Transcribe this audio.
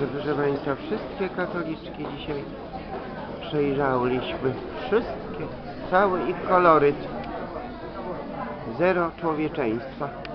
Także proszę Państwa, wszystkie katoliczki dzisiaj przejrzałyśmy. Wszystkie. Cały ich koloryt. Zero człowieczeństwa.